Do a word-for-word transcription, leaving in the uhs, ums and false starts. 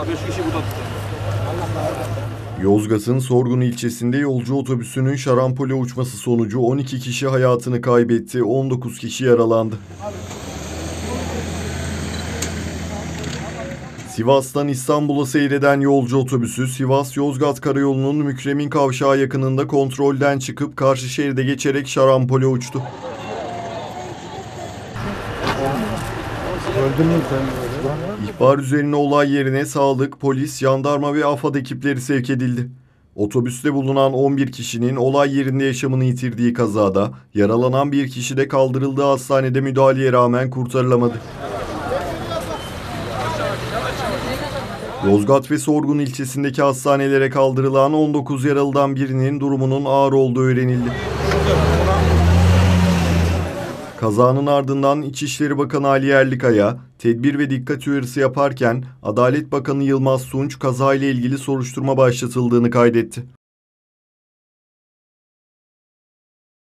beş kişi burada tuttu. Yozgat'ın Sorgun ilçesinde yolcu otobüsünün şarampole uçması sonucu on iki kişi hayatını kaybetti, on dokuz kişi yaralandı. Sivas'tan İstanbul'a seyreden yolcu otobüsü Sivas-Yozgat Karayolu'nun Mükremin Kavşağı yakınında kontrolden çıkıp karşı şeride geçerek şarampole uçtu. Öldün mü sen? İhbar üzerine olay yerine sağlık, polis, jandarma ve AFAD ekipleri sevk edildi. Otobüste bulunan on bir kişinin olay yerinde yaşamını yitirdiği kazada yaralanan bir kişi de kaldırıldığı hastanede müdahaleye rağmen kurtarılamadı. Yozgat ve Sorgun ilçesindeki hastanelere kaldırılan on dokuz yaralıdan birinin durumunun ağır olduğu öğrenildi. Kazanın ardından İçişleri Bakanı Ali Yerlikaya, tedbir ve dikkat uyarısı yaparken Adalet Bakanı Yılmaz Tunç kazayla ilgili soruşturma başlatıldığını kaydetti.